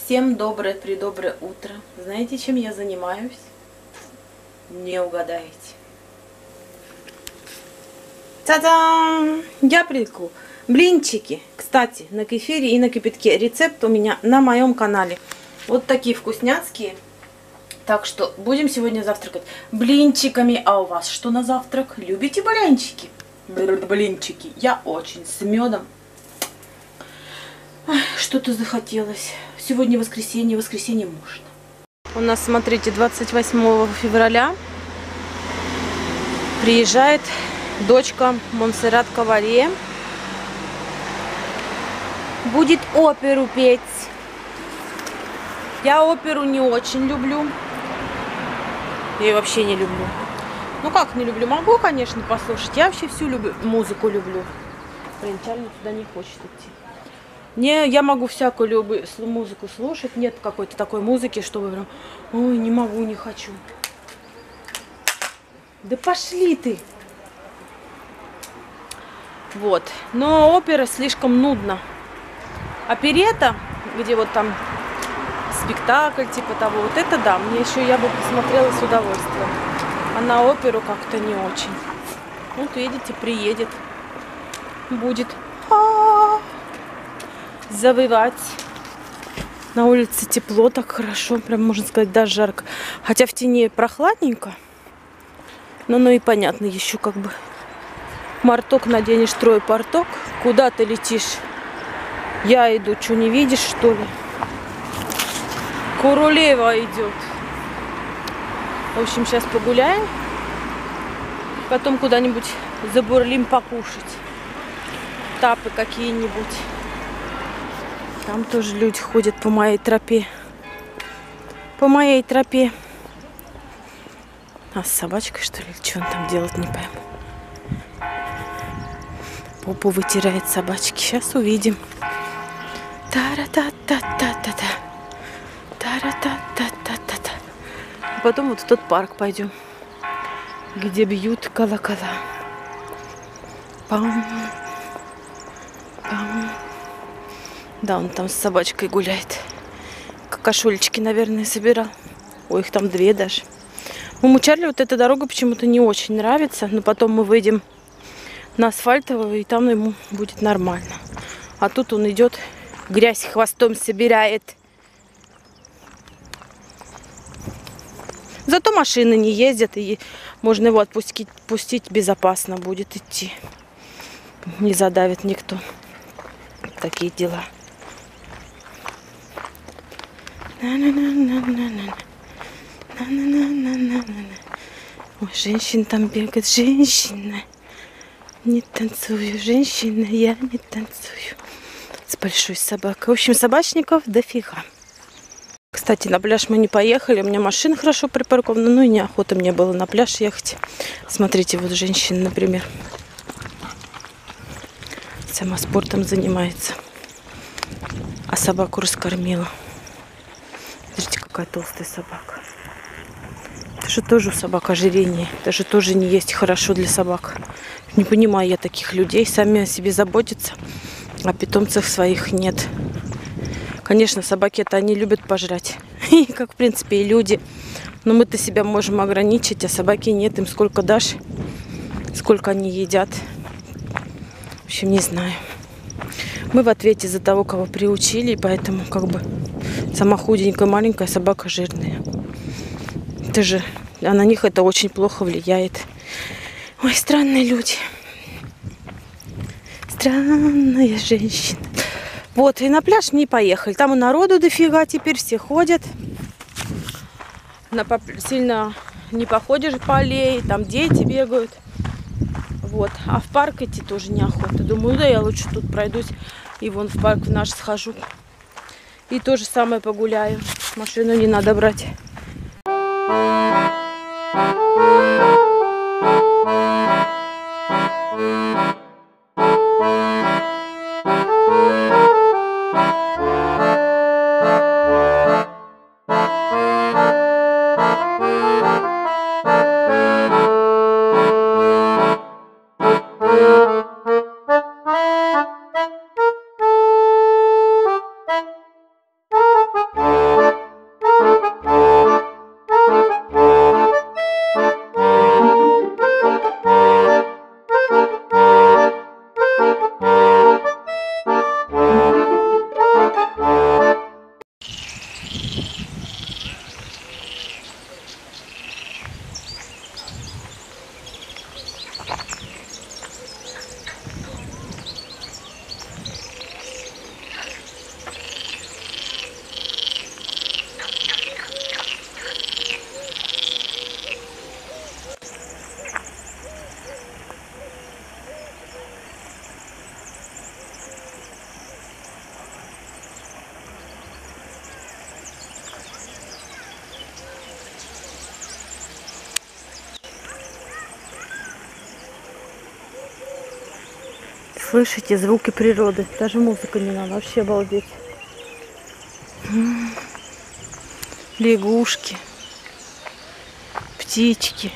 Всем доброе утро. Знаете, чем я занимаюсь? Не угадаете. Та-дам! Я пеку блинчики. Кстати, на кефире и на кипятке. Рецепт у меня на моем канале. Вот такие вкусняцкие. Так что будем сегодня завтракать блинчиками. А у вас что на завтрак? Любите блинчики? Блинчики. Я очень с медом. Что-то захотелось. Сегодня воскресенье, воскресенье можно. У нас, смотрите, 28 февраля приезжает дочка Монсеррат Кавалье. Будет оперу петь. Я оперу не очень люблю. Я ее вообще не люблю. Ну как не люблю? Могу, конечно, послушать. Я вообще всю музыку люблю. Блин, Чарли туда не хочет идти. Не, я могу всякую музыку слушать. Нет какой-то такой музыки, чтобы прям, ой, не могу, не хочу. Да пошли ты! Вот. Но опера слишком нудна. Оперета, где вот там спектакль типа того, вот это да, мне еще я бы посмотрела с удовольствием. А на оперу как-то не очень. Вот видите, приедет. Будет завывать. На улице тепло, так хорошо, прям можно сказать, даже жарко. Хотя в тени прохладненько. Но ну и понятно, еще как бы марток наденешь, трой порток. Куда ты летишь? Я иду, что не видишь, что ли? Королева идет. В общем, сейчас погуляем. Потом куда-нибудь забурлим покушать. Тапы какие-нибудь. Там тоже люди ходят по моей тропе. По моей тропе. А с собачкой, что ли? Что он там делает, не пойму. Попу вытирает собачки. Сейчас увидим. Та-ра-та-та-та-та-та. Та-ра-та-та-та-та-та. А потом вот в тот парк пойдем, где бьют колокола. Пам. Пам. Да, он там с собачкой гуляет. Кошулечки, наверное, собирал. Ой, их там две даже. Ну, Чарли вот эта дорога почему-то не очень нравится. Но потом мы выйдем на асфальтовую, и там ему будет нормально. А тут он идет, грязь хвостом собирает. Зато машины не ездят, и можно его пустить безопасно будет идти. Не задавит никто. Такие дела. Ой, женщина там бегает, женщина. Не танцую, женщина, я не танцую. С большой собакой. В общем, собачников дофига. Кстати, на пляж мы не поехали. У меня машина хорошо припаркована. Ну и неохота мне было на пляж ехать. Смотрите, вот женщина, например. Сама спортом занимается. А собаку раскормила. Смотрите, какая толстая собака. Это же тоже у собак ожирение. Это же тоже не есть хорошо для собак. Не понимаю я таких людей. Сами о себе заботятся, а питомцев своих нет. Конечно, собаки-то они любят пожрать. Как, в принципе, и люди. Но мы-то себя можем ограничить, а собаки нет. Им сколько дашь, сколько они едят. В общем, не знаю. Мы в ответе за того, кого приучили, и поэтому как бы сама худенькая, маленькая, собака жирная. Это же, а на них это очень плохо влияет. Ой, странные люди. Странная женщина. Вот, и на пляж не поехали. Там и народу дофига теперь, все ходят. Сильно не походишь по аллее, там дети бегают. Вот. А в парк идти тоже неохота. Думаю, да я лучше тут пройдусь и вон в парк в наш схожу. И то же самое погуляю. Машину не надо брать. Слышите звуки природы. Даже музыка не надо. Вообще обалдеть. Лягушки. Птички.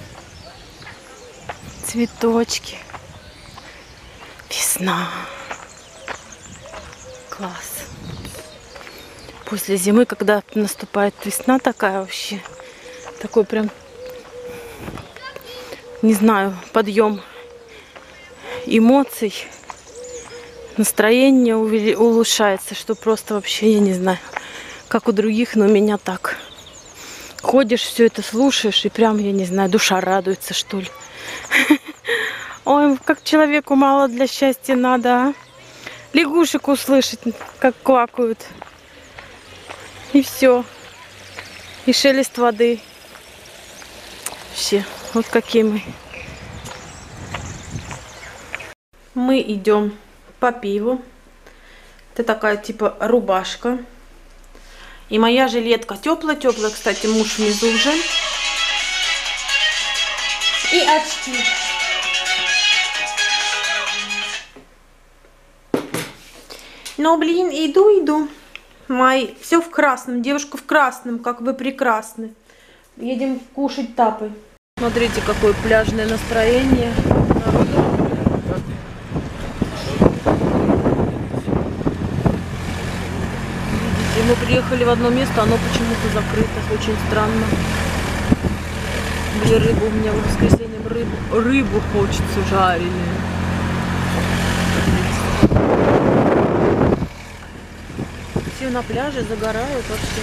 Цветочки. Весна. Класс. После зимы, когда наступает весна такая вообще, такой прям, не знаю, подъем эмоций, настроение улучшается, что просто вообще, я не знаю, как у других, но у меня так. Ходишь, все это слушаешь, и прям, я не знаю, душа радуется, что ли. Ой, как человеку мало для счастья надо, а? Лягушек услышать, как квакают. И все. И шелест воды. Вообще, вот какие мы. Мы идем по пиву. Это такая типа рубашка. И моя жилетка теплая-теплая. Кстати, муж внизу уже. И очки. Но, блин, иду. Май, все в красном. Девушка в красном, как вы прекрасны. Едем кушать тапы. Смотрите, какое пляжное настроение. Видите, мы приехали в одно место, оно почему-то закрыто. Очень странно. Где рыбу? У меня в воскресенье рыбу хочется жареную. Все на пляже загорают вообще.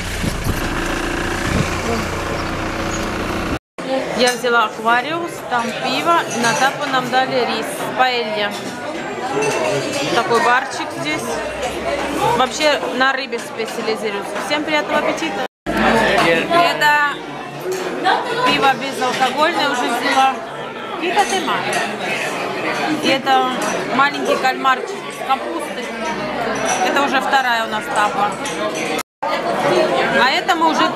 Я взяла аквариус, там пиво, на тапу нам дали рис, паэлья. Такой барчик здесь. Вообще на рыбе специализируется. Всем приятного аппетита. Это пиво безалкогольное уже взяла. И это маленький кальмарчик с капустой. Это уже вторая у нас тапа. А это мы уже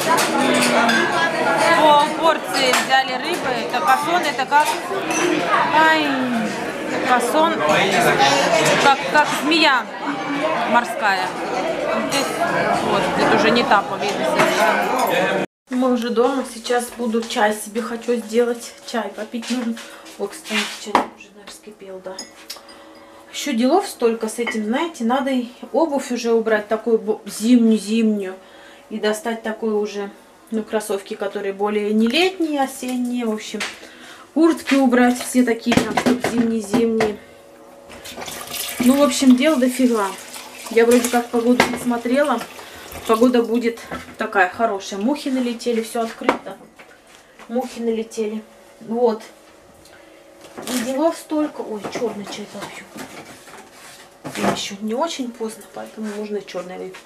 по порции взяли рыбы. Это касон, это как... Ай, касон, как змея морская. Здесь, вот, это уже не тапа, видно. Мы уже дома. Сейчас буду чай себе хочу сделать. Чай попить нужно. О, кстати, чай уже, наверное, вскипел, да. Еще делов столько с этим, знаете, надо и обувь уже убрать, такую зимнюю, и достать такую уже, ну, кроссовки, которые более не летние, осенние, в общем, куртки убрать, все такие прям, чтобы зимние. Ну, в общем, дел дофига. Я вроде как погоду посмотрела, погода будет такая хорошая. Мухи налетели, все открыто, мухи налетели, вот. И делов столько. Ой, черный чай попью. Еще не очень поздно, поэтому нужно черный выпить.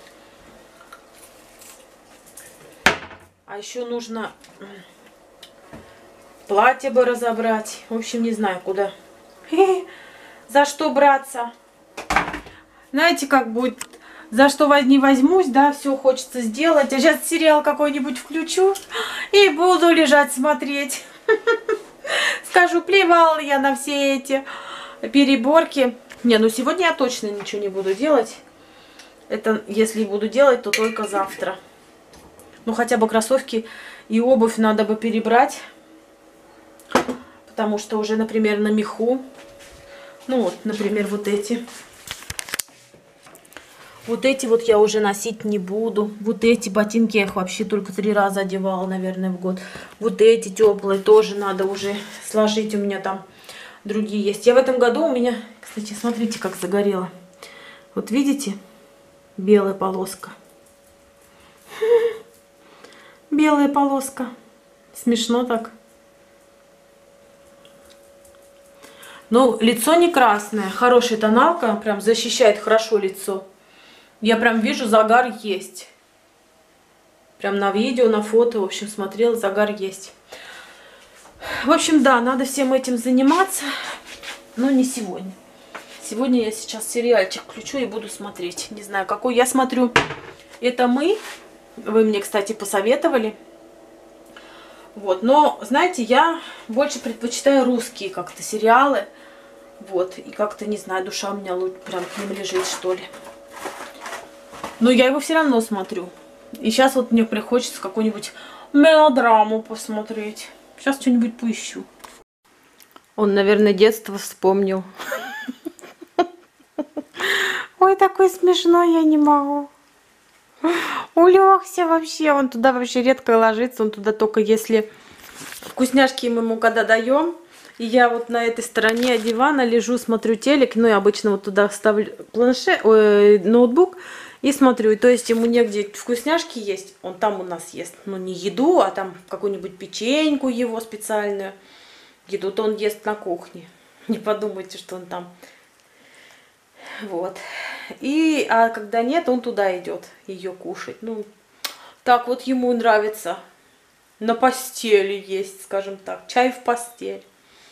А еще нужно платье бы разобрать. В общем, не знаю, куда. За что браться. Знаете, как будет? За что не возьмусь, да, все хочется сделать. А сейчас сериал какой-нибудь включу и буду лежать смотреть. Скажу, плевала я на все эти переборки. Не, ну сегодня я точно ничего не буду делать. Это, если буду делать, то только завтра. Ну, хотя бы кроссовки и обувь надо бы перебрать. Потому что уже, например, на меху. Ну, вот, например, вот эти. Вот эти вот я уже носить не буду. Вот эти ботинки я их вообще только 3 раза одевала, наверное, в год. Вот эти теплые тоже надо уже сложить. У меня там другие есть. Я в этом году у меня, кстати, смотрите, как загорело. Вот видите? Белая полоска. Белая полоска. Смешно так. Но лицо не красное. Хорошая тоналка. Прям защищает хорошо лицо. Я прям вижу, загар есть. Прям на видео, на фото, в общем, смотрела, загар есть. В общем, да, надо всем этим заниматься, но не сегодня. Сегодня я сейчас сериальчик включу и буду смотреть. Не знаю, какой я смотрю. Это «Мы». Вы мне, кстати, посоветовали. Вот, но, знаете, я больше предпочитаю русские как-то сериалы. Вот, и как-то, не знаю, душа у меня прям к ним лежит, что ли. Но я его все равно смотрю. И сейчас вот мне приходится какую-нибудь мелодраму посмотреть. Сейчас что-нибудь поищу. Он, наверное, детство вспомнил. Ой, такой смешной, я не могу. Улегся вообще. Он туда вообще редко ложится. Он туда только если вкусняшки мы ему когда даем. И я вот на этой стороне дивана лежу, смотрю телек. Ну, я обычно вот туда ставлю ноутбук и смотрю. И то есть ему негде вкусняшки есть. Он там у нас ест. Ну, не еду, а там какую-нибудь печеньку его специальную. Еду-то он ест на кухне. Не подумайте, что он там. Вот. А когда нет, он туда идет ее кушать. Ну, так вот ему нравится. На постели есть, скажем так. Чай в постель.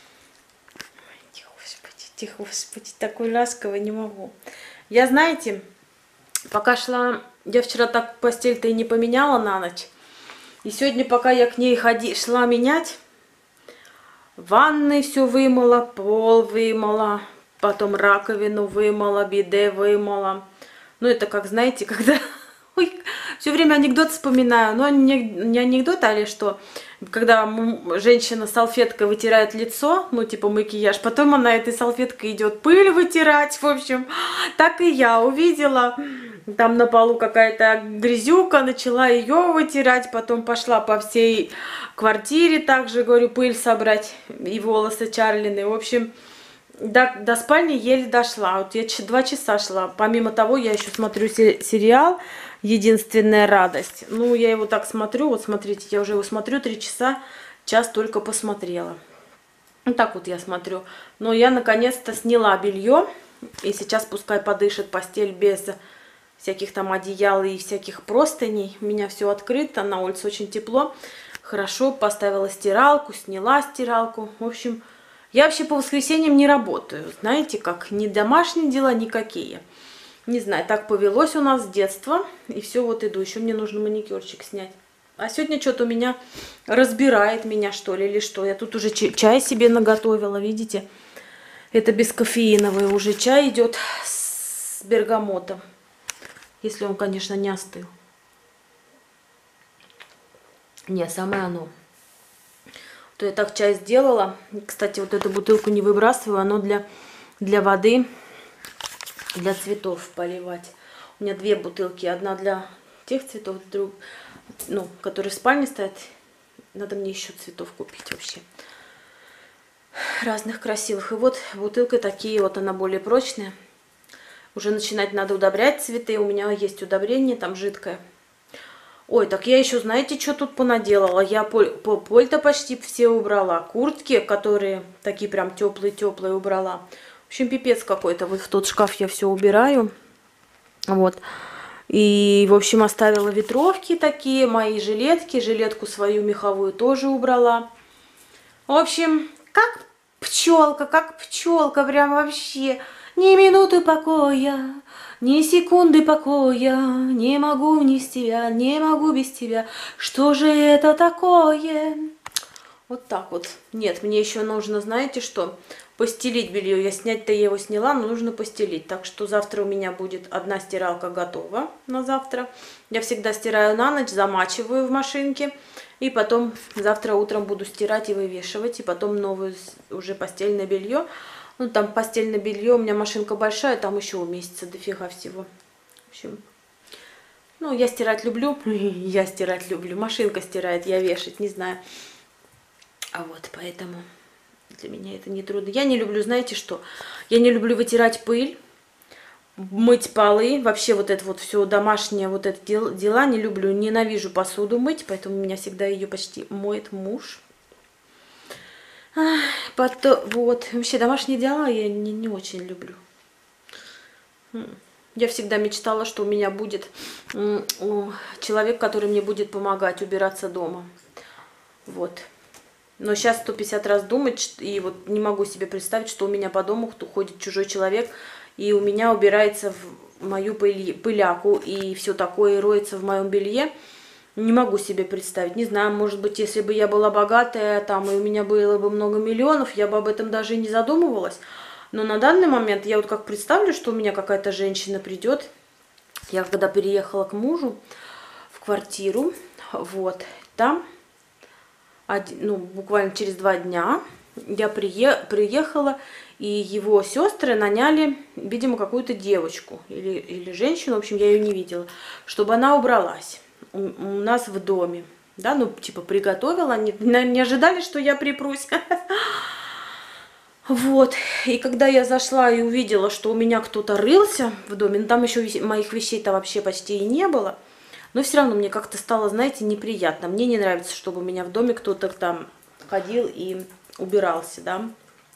Тихо, господи, такой ласковый не могу. Я, знаете, пока шла, я вчера так постель-то и не поменяла на ночь. И сегодня, пока я к ней шла менять, в ванной все вымыла, пол вымыла, потом раковину вымыла, биде вымыла. Ну, это как, знаете, когда... Ой, все время анекдот вспоминаю. Но не анекдот, а ли что? Когда женщина салфеткой вытирает лицо, ну, типа макияж, потом она этой салфеткой идет пыль вытирать. В общем, так и я увидела. Там на полу какая-то грязюка, начала ее вытирать, потом пошла по всей квартире также, говорю, пыль собрать и волосы Чарлины. В общем, до спальни еле дошла. Вот я 2 часа шла. Помимо того, я еще смотрю сериал «Единственная радость». Ну, я его так смотрю. Вот смотрите, я уже его смотрю 3 часа. Час только посмотрела. Вот так вот я смотрю. Но я наконец-то сняла белье. И сейчас пускай подышит постель без всяких там одеял и всяких простыней. У меня все открыто. На улице очень тепло. Хорошо, поставила стиралку, сняла стиралку. В общем... Я вообще по воскресеньям не работаю, знаете, как ни домашние дела, никакие. Не знаю, так повелось у нас с детства, и все, вот иду. Еще мне нужно маникюрчик снять. А сегодня что-то у меня разбирает меня, что ли, или что. Я тут уже чай себе наготовила, видите? Это бескофеиновый уже чай идет с бергамотом. Если он, конечно, не остыл. Не, самое оно. То я так чай сделала. Кстати, вот эту бутылку не выбрасываю. Оно для воды, для цветов поливать. У меня 2 бутылки. Одна для тех цветов, ну, которые в спальне стоят. Надо мне еще цветов купить вообще. Разных красивых. И вот бутылка такие, вот она более прочная. Уже начинать надо удобрять цветы. У меня есть удобрение, там жидкое. Ой, так я еще, знаете, что тут понаделала? Я поль-то почти все убрала. Куртки, которые такие прям теплые-теплые, убрала. В общем, пипец какой-то. Вот в тот шкаф я все убираю. Вот. И, в общем, оставила ветровки такие, мои жилетки. Жилетку свою меховую тоже убрала. В общем, как пчелка, прям вообще. Ни минуты покоя, ни секунды покоя, не могу без тебя, не могу без тебя. Что же это такое? Вот так вот. Нет, мне еще нужно, знаете что, постелить белье. Я снять-то его сняла, но нужно постелить. Так что завтра у меня будет 1 стиралка готова на завтра. Я всегда стираю на ночь, замачиваю в машинке. И потом завтра утром буду стирать и вывешивать. И потом новое уже постельное белье. Ну, там постельное белье, у меня машинка большая, там еще уместится дофига всего. В общем, ну, я стирать люблю. Я стирать люблю. Машинка стирает, я вешать, не знаю. А вот, поэтому для меня это не трудно. Я не люблю, знаете что? Я не люблю вытирать пыль, мыть полы. Вообще вот это вот все домашнее, вот это дела не люблю. Ненавижу посуду мыть, поэтому у меня всегда ее почти моет муж. Потом, вот, вообще домашние дела я не очень люблю. Я всегда мечтала, что у меня будет человек, который мне будет помогать убираться дома. Вот. Но сейчас 150 раз думать, и вот не могу себе представить, что у меня по дому ходит чужой человек, и у меня убирается в мою пыляку, и все такое, и роется в моем белье. Не могу себе представить. Не знаю, может быть, если бы я была богатая, там, и у меня было бы много миллионов, я бы об этом даже и не задумывалась. Но на данный момент я вот как представлю, что у меня какая-то женщина придет. Я когда переехала к мужу в квартиру, вот, там, ну, буквально через 2 дня я приехала, и его сестры наняли, видимо, какую-то девочку или женщину, в общем, я ее не видела, чтобы она убралась у нас в доме. Да, ну, типа, приготовила, они не ожидали, что я припрусь. Вот, и когда я зашла и увидела, что у меня кто-то рылся в доме, ну, там еще моих вещей-то вообще почти и не было, но все равно мне как-то стало, знаете, неприятно. Мне не нравится, чтобы у меня в доме кто-то там ходил и убирался, да.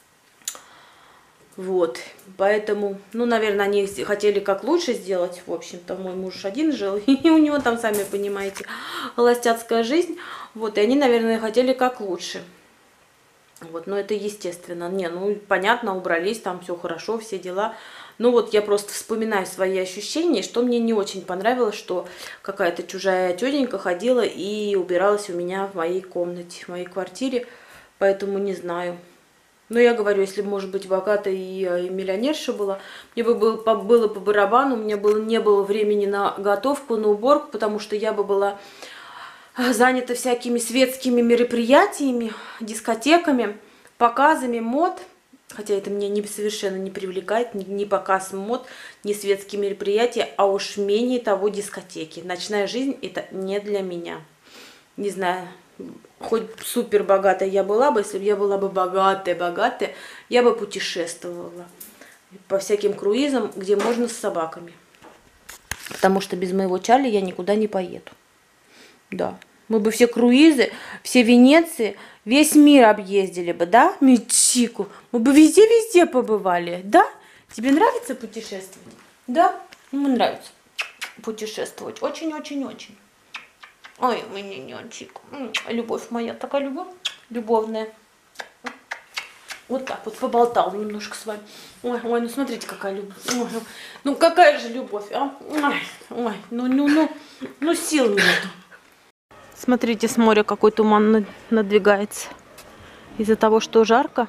Вот, поэтому, ну, наверное, они хотели как лучше сделать. В общем-то, мой муж один жил, и у него там, сами понимаете, холостяцкая жизнь. Вот, и они, наверное, хотели как лучше. Вот, но это естественно. Не, ну, понятно, убрались, там все хорошо, все дела. Ну, вот я просто вспоминаю свои ощущения, что мне не очень понравилось, что какая-то чужая тетенька ходила и убиралась у меня в моей комнате, в моей квартире. Поэтому не знаю. Но я говорю, если бы, может быть, богатая и миллионерша была, мне бы было по барабану, у меня не было времени на готовку, на уборку, потому что я бы была занята всякими светскими мероприятиями, дискотеками, показами мод. Хотя это меня совершенно не привлекает, ни показ мод, ни светские мероприятия, а уж менее того дискотеки. Ночная жизнь это не для меня. Не знаю, хоть супер богатая я была бы, если бы я была бы богатая, я бы путешествовала по всяким круизам, где можно с собаками. Потому что без моего Чарли я никуда не поеду. Да, мы бы все круизы, все Венеции, весь мир объездили бы, да, Митчику? Мы бы везде-везде побывали, да? Тебе нравится путешествовать? Да? Мне нравится путешествовать, очень-очень-очень. Ой, мне нянчик. Любовь моя, такая любовь, любовная. Вот так вот поболтал немножко с вами. Ой, ну смотрите, какая любовь. Ой, ну какая же любовь, а? Ой, ну сил нету. Смотрите, с моря какой туман надвигается. Из-за того, что жарко,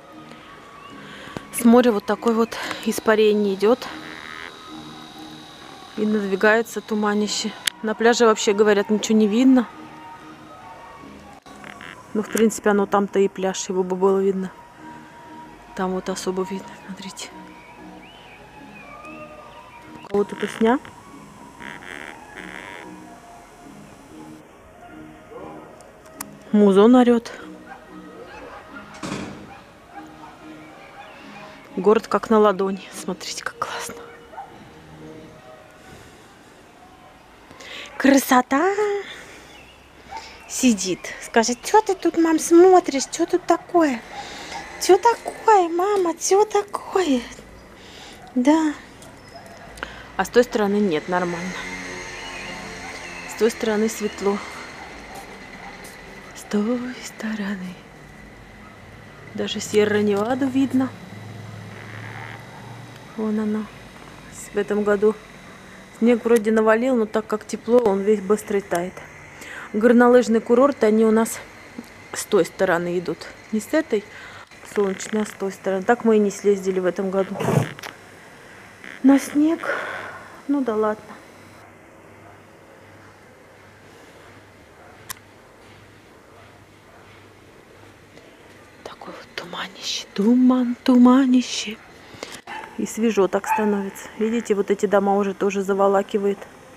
с моря вот такой вот испарение идет. И надвигается туманище. На пляже вообще, говорят, ничего не видно. Ну, в принципе, оно там-то и пляж, его бы было видно. Там вот особо видно, смотрите. У кого-то тусня. Музон орет. Город как на ладони. Смотрите, как классно. Красота! Сидит. Скажет, что ты тут, мам, смотришь? Что тут такое? Что такое, мама? Что такое? Да. А с той стороны нет, нормально. С той стороны светло. С той стороны. Даже Сьерра-Неваду видно. Вон она. В этом году снег вроде навалил, но так как тепло, он весь быстро тает. Горнолыжные курорты, они у нас с той стороны идут. Не с этой солнечной, а с той стороны. Так мы и не съездили в этом году. На снег. Ну да ладно. Такой вот туманище. Туманище. И свежо так становится. Видите, вот эти дома уже тоже заволакивает.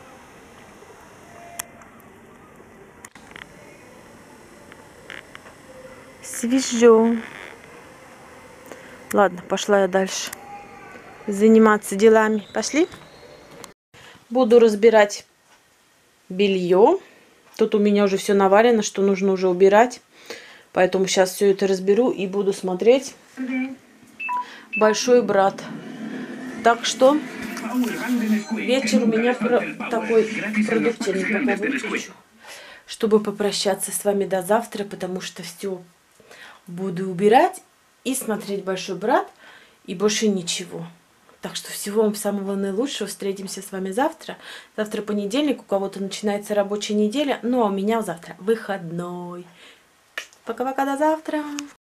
Свежо. Ладно, пошла я дальше заниматься делами. Пошли. Буду разбирать белье. Тут у меня уже все навалено, что нужно уже убирать. Поэтому сейчас все это разберу и буду смотреть «Большой брат». Так что вечер у меня такой продуктивный. Пока выключу, чтобы попрощаться с вами до завтра, потому что все буду убирать и смотреть «Большой брат», и больше ничего. Так что всего вам самого наилучшего. Встретимся с вами завтра. Завтра понедельник, у кого-то начинается рабочая неделя, ну а у меня завтра выходной. Пока-пока, до завтра.